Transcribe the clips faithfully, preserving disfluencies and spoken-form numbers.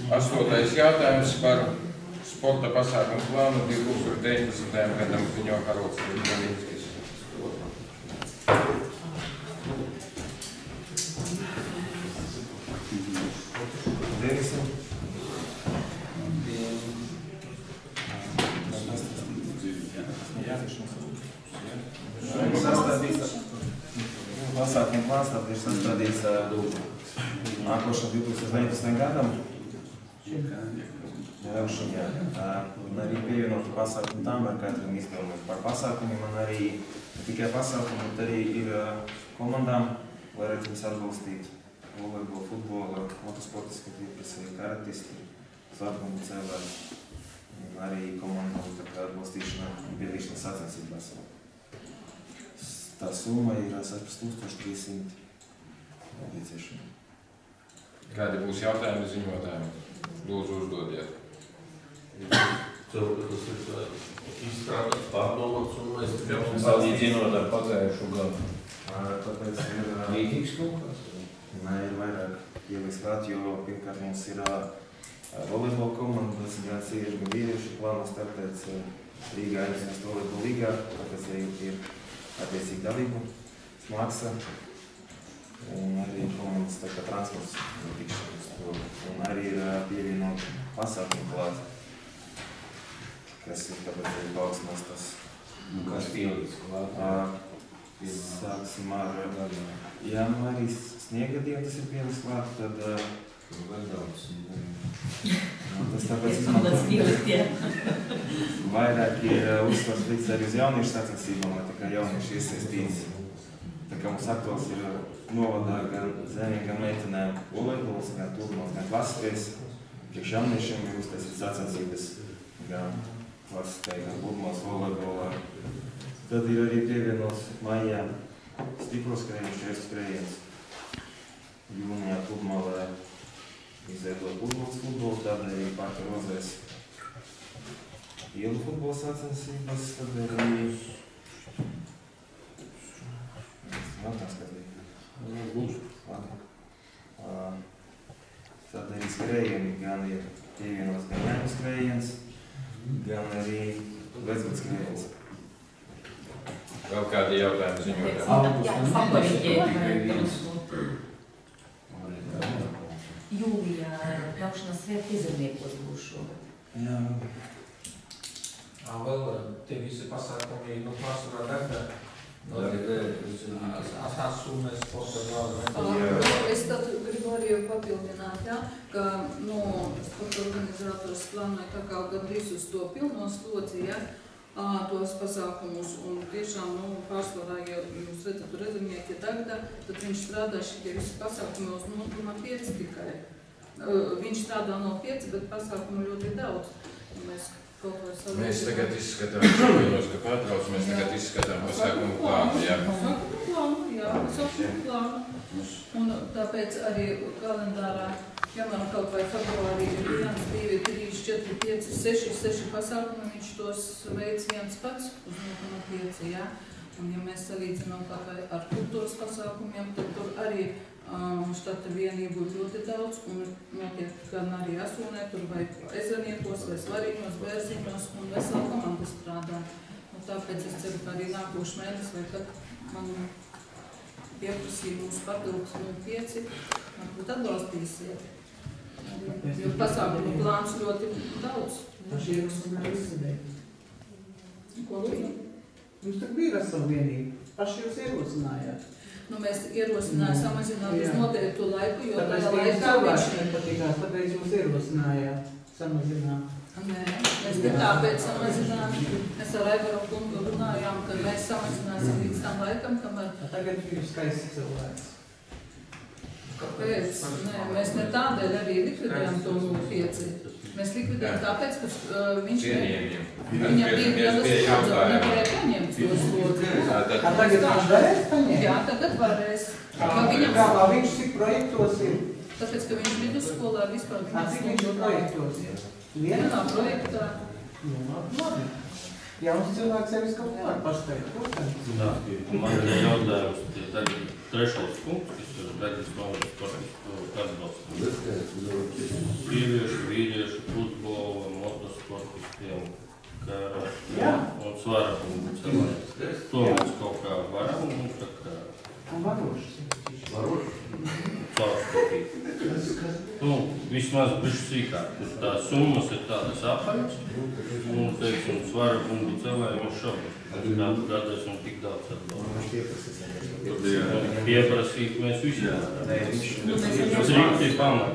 Astotais jautājums par sporta pasākumu plānu divi tūkstoši deviņpadsmitajam gadam ziņo Harolds Ļavinskis. Pasākumu plāns tad ir sastādīts nākošam divi tūkstoši deviņpadsmitajam gadam. Un arī pievienot pasākumu tām ar katram izdevumu par pasākumiem, un arī ne tikai pasākumu, bet arī ir komandām, lai arī viņas atbalstītu volejbola, futbola, motosportiski pieprasīja karatisti, svartgumu cēlēji, un arī komandu atbalstīšana un piedalīšana sacensībās. Tā summa ir sešpadsmit tūkstoši trīs simti nepieciešama. Kādi būs jautājumi ziņotājiem? Lūdzu, uzdodiet. Ceru, ka tas ir izstrādāts pārdomāts un mēs tikai salīdzinot ar pagājušu gadu. Tāpēc ir līdzīgs kaut kas? Nē, ir vairāk ieliks klāt, jo pirmkārt mums ir volejbola komandas, gan sieviešu, gan vīriešu plāno startēt Rīgā Aizsnes volejbola līgā, tāpēc ir attiecīgi dalību, smaksa un arī komandas tā kā transports notikšanas. Un arī ir pievienot pasākumu klāt, kas ir tāpēc arī paaugstinās tas. Kas pieliks klāt? Sāksim ar janvārī sniega dienu, tas ir pieliks klāt, tad tas tāpēc izmantot vairāk ir uzsvars līdz arī uz jauniešu sacensībām, lai tā kā jaunieši iesaistīts. Tā kā mums aktuāls ir novadā gan zemiem, gan meitenēm volejbols, gan turnīrs, gan klasiskais. Priekš jauniešiem ir uztaisīts sacensības gan klasiskais, gan burmos volejbolā. Tad ir arī pievienots maijā stipros skrējiens, šķērstu skrējiens. Jūnijā pludmalē izveidot pludmales futbolu, tad arī Parka Rozēs ielu futbola sacensības, tad arī tad arī skrējieni, gan ir pievienots gan mēnu skrējiens, gan arī lecgad skrējiens. Vēl kādi jautājumi ziņotājiem? Jūlijā braukšanas vieta izdevniekos būs šogad. Jā. Vēl tie visi pasākumi, nu, pārsvarā darbā. Asāsumēs sporta galva. Es tad gribu arī papildināt, ja, ka no sporta organizators plānoja tā kā gandrīz uz to pilno sloci, ja, tos pasākumus, un tiešām, nu, pārsvarā, ja jūs redzat rezumnieki tagad, tad viņš strādā šitie visi pasākumi uz nulle komā pieci tikai. Viņš strādā no pieci, bet pasākumu ļoti daudz. Mēs Mēs tagad izskatām, šobrīdos, ka pārtrauc, mēs tagad izskatām pasākumu plānu, jā. Pasākumu plānu, jā, pasākumu plānu. Un tāpēc arī kalendārā, piemēram, kaut vai februārī ir viens, divi, trīs, četri, pieci, seši, seši pasākumi, viņš tos veids viens pats uz nulle komā pieci, jā. Un ja mēs salīdzinām kaut vai ar kultūras pasākumiem, tad tur arī Um, štata vienību ir ļoti daudz, un notiek gan arī Asūnē, tur vai ezerniekos, vai svarīņos, bērziņos, un vesela komanda strādā. Un tāpēc es ceru, ka arī nākošu mēnesi, vai kad man pieprasīja mūsu papildus nulle pieci, varbūt atbalstīsiet. Jo pasākumu plāns ļoti daudz. Ko lūdzu? Jums tak bija vesela vienība. Paši jūs ierosinājāt. Nu, mēs ierosinājām samazināt uz noteiktu laiku, jo tāpēc tajā laikā cilvēks nepatīkās, tāpēc jūs ierosinājāt samazināt. Nē, mēs ne tāpēc samazinām. Mēs ar Aivaru kungu runājām, ka mēs samazināsim līdz tam laikam, kamēr... Tagad ir skaists cilvēks. Kāpēc? Nē, mēs ne tādēļ arī likvidējām to nulle pieci. Mēs likvidējām tāpēc, ka uh, viņš... Cienījumiem. Viņam bija vienas slodzi, un nevarēja paņemt to slodzi. Tagad viņš varēs paņemt? Jā, tagad varēs. Kā viņš cik projektos ir? Tāpēc, ka viņš vidusskolā vispār... Cik viņš projektos ir? Vienā projektā. Nu, labi. Jauns cilvēks sevis kaut kā pašteikt. Jā, man ir jautājums, tagad trešos punkts, kas ir Redzes novadas sportistu atbalstu. Sieviešu nu, vismaz bišķi sīkāk. Tās summas ir tādas apaļas, un, teiksim, svara bundu celējumu šobu. Kādu gadu esam tik daudz atbalstu. Pieprasīt mēs visi varam. Strikti pamat.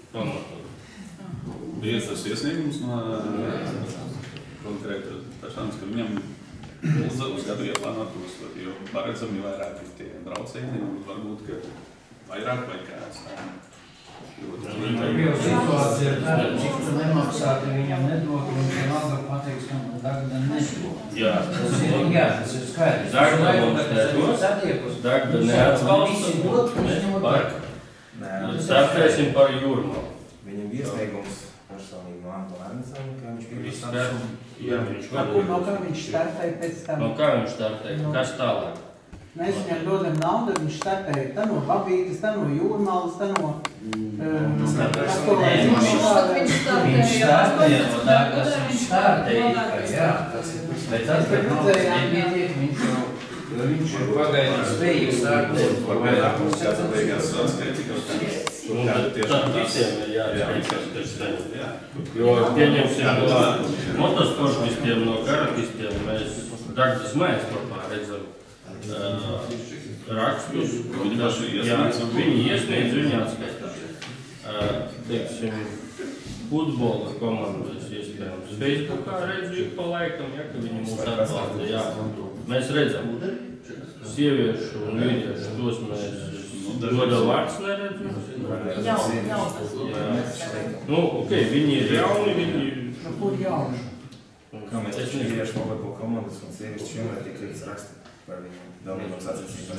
Bija tas iesniegums no konkrēta personas, ka viņam uz, uz gadu ieplānot būs, jo paredzami vairāki tie braucieni, un varbūt, ka vairāk vai kāds tā. Bija situācija ir tāda, cik tu nemaksāti viņam nedod, un viņš vienalga pateiks, ka man Dagda nedod. Jā. Tas ir, jā, tas ir skaidrs. Dagda mums nedos, Dagda neatbalsta, mēs par, startēsim par Jūrmalu. Viņam iesniegums personīgi no Antona Arnesana, ka viņš bija Viss tā, jā, viņš No kur, no kā viņš startēja pēc tam? No kā viņš startēja? Kas tālāk? Mēs viņam dodam naudu, viņš startēja tā no Babītes, tā no Jūrmalas, tā no... Viņš startēja, Viņš startēja, no Dagdas viņš startēja, jā. Bet tad, kad naudas nepietiek, viņš jau viņš jau pagaidām spēja startēt. Pagaidām mums jāsabeigās atskaiti, ka Tad visiem ir jāatskaitās, kas saņem. Jo pieņemsim no motosportistiem, no karatistiem, mēs Dagdas mēs kopā redzam uh, rakstus. Jā, viņi iesniedz, viņi atskaitās. Uh, teiksim, futbola komandas iespējams Facebookā redzu ik pa laikam, ja, ka viņi mūs atbalsta, jā. Mēs redzam, sieviešu un vīriešu tos mēs doda vārds neredzu. Jau, jau. Nu, ok, viņi ir jauni, viņi... No kur jauni? Kā mēs taču vīriešu volejbola komandas un sieviešu vienmēr tik līdz raksti par viņu dalībām sacensībām.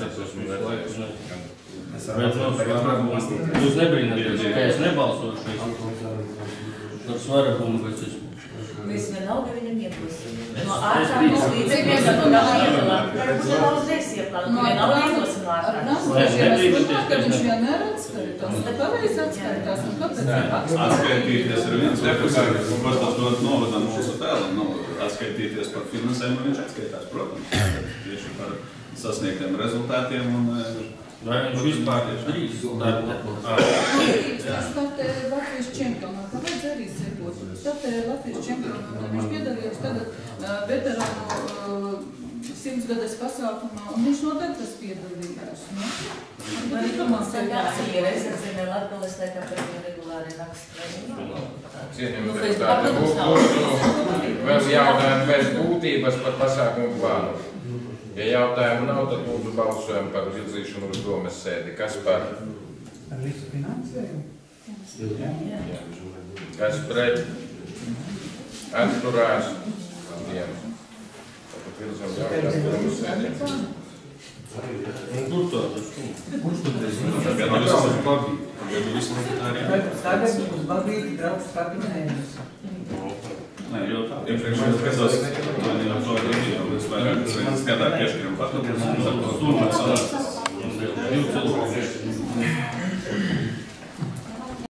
Jūs nebrīnaties, ka es nebalsošu par svara bumbu, kas es... Mēs vienalga viņam iedosim. No ārkārtas līdzekļiem, no iedalā. Varbūt nedaudz nesieplānu, no vienalga iedosim no ārkārtas. Ka viņš vienmēr atskaitās, un pareizi atskaitās, un kāpēc neatskaitās? Atskaitīties ir viens deputāts, un par tas dod novadam mūsu tēlam, nu, atskaitīties par finansējumu, viņš atskaitās, protams, tieši par sasniegtiem rezultātiem un... Vai viņš vispār drīz startē? Startē Latvijas čempionātā, kāpēc arī sekot? Startē Latvijas čempionātā, viņš piedalījās tagad veterānu simtsgades pasākumā, un viņš noteikti tas piedalījās. Vai komunikācija ir aizsardzība Latgales laikā par regulāri rakstu? Cienījumi deputāti, lūdzu vēl jautājumu pēc būtības par pasākumu plānu. Ja jautājumu nav, tad lūdzu balsojam par virzīšanu uz domes sēdi. Kas par? Ar visu finansējumu? Jā. Kas pret? Atturās? Viens. Tāpēc virzam jautājumu domes sēdi. Kur to tas? Kurš tu tas Tagad viss Babīti. Tagad viss nekatāriem. Tagad uz Babīti draugs katru mēnesi. Nē, jo iepriekšējos gados to jau to jau mēs vairāk reizes gadā piešķiram pakalpojumus un ar to summas. Divi cilvēki.